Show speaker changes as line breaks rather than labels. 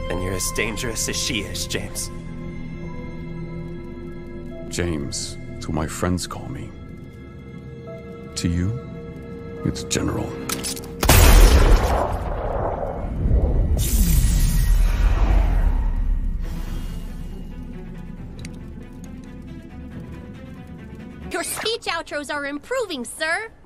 And you're as dangerous as she is, James.
James, it's what my friends call me. To you, it's General.
Your speech outros are improving, sir.